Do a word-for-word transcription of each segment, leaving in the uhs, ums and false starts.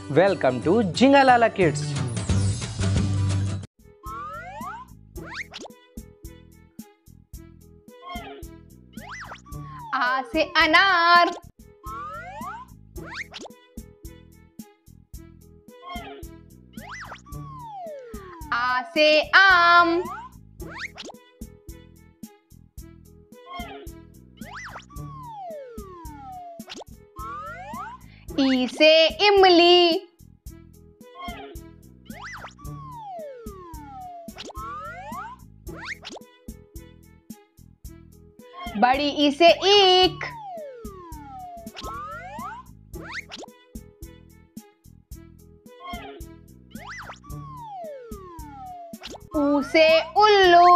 Welcome to Jingalala kids. आ से अनार, आ से आम, ई से इमली, बड़ी ई से ईख, ऊ से उल्लू,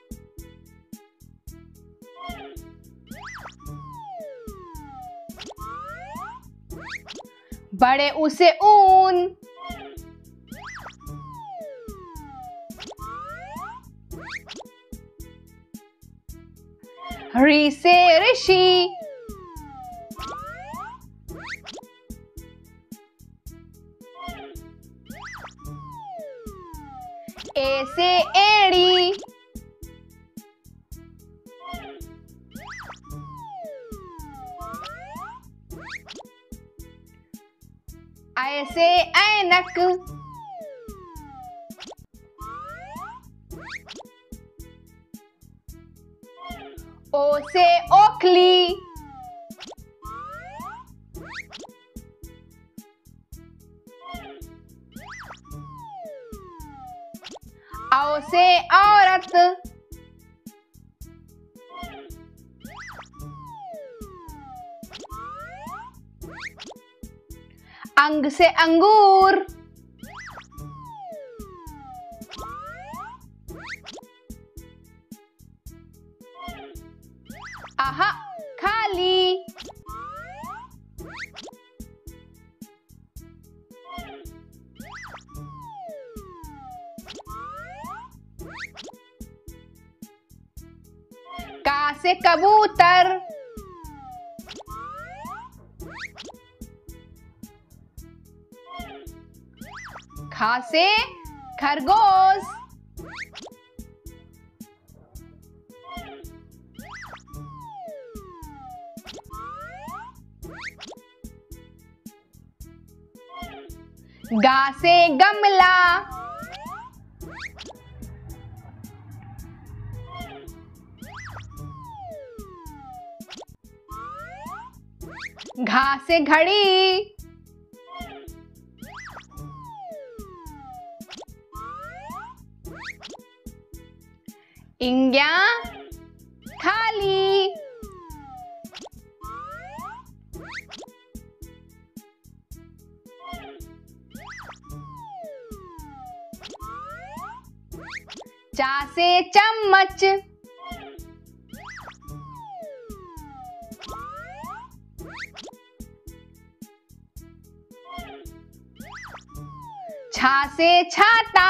बड़े ऊ से ऊन, री से ऋषि, ए से एड़ी, ऐ से ऐनक, ओ से ओखली, औ से औरत, अंग से अंगूर, आहा खाली, का से कबूतर, खा से खरगोश, गा से गमला, घा से घड़ी, इंग्या खाली, चा से चम्मच, छा से छाता,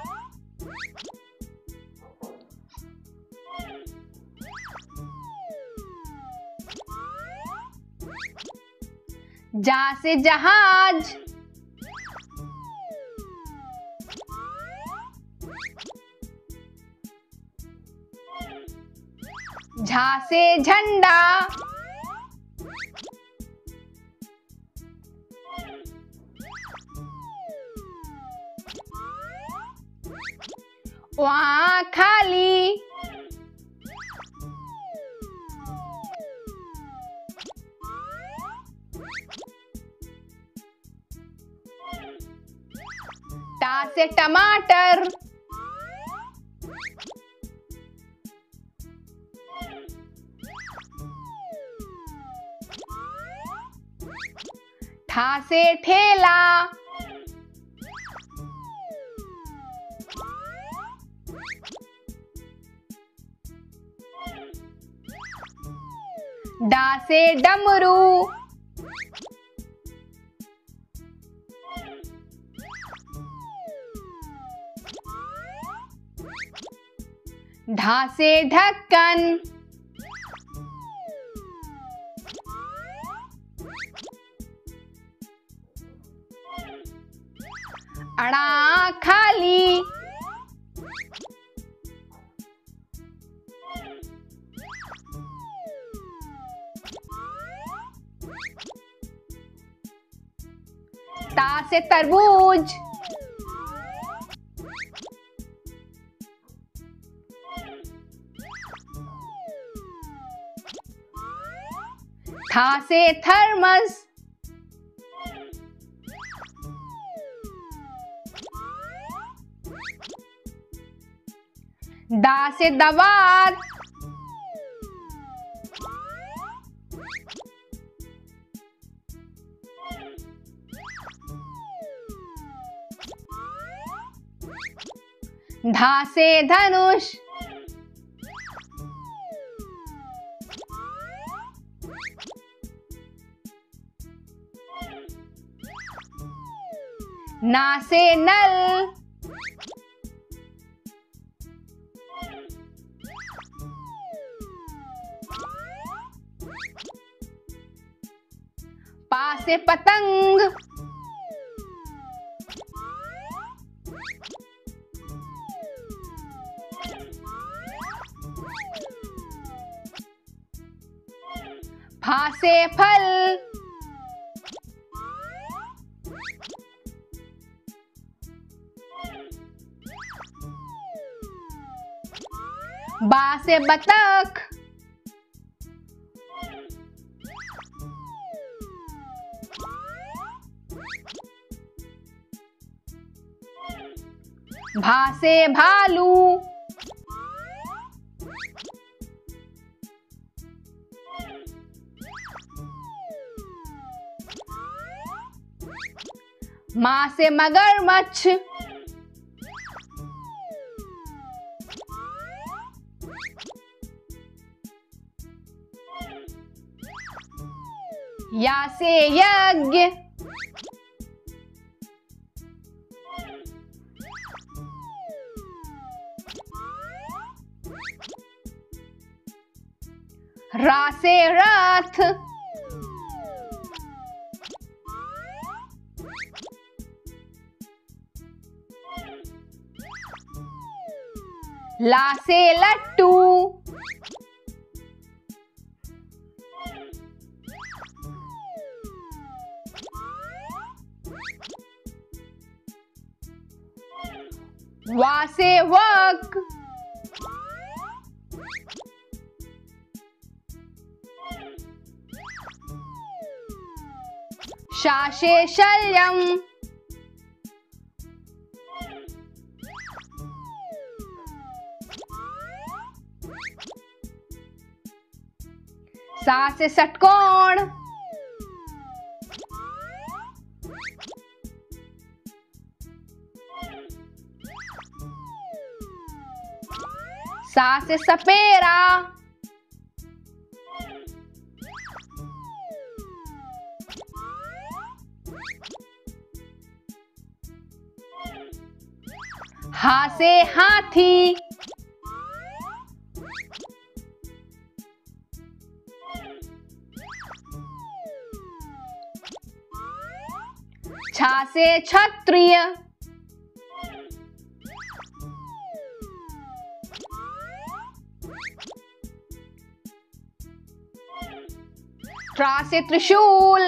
जा से जहाज, झा से झंडा, वहाँ खाली, टा से टमाटर, ठा से ठेला, डा से डमरू, ढा से ढक्कन, अड़ा खाली, ता से तरबूज, था से थर्मस, दा से दवात, धा से धनुष, ना से नल, पा से पतंग, फा से फल, बा से बतख, भा से भालू, मा से मगरमच्छ, या से यज्ञ, रा से रथ, ला से लट्टू, वा से वक, शा से शल्यम, सा से षटकोण, सा से सपेरा, हा से हाथी, छा से क्षत्रिय, त्रा से त्रिशूल,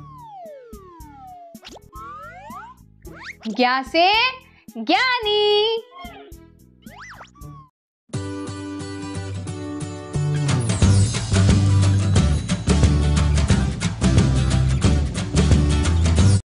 ज्ञा से ज्ञानी।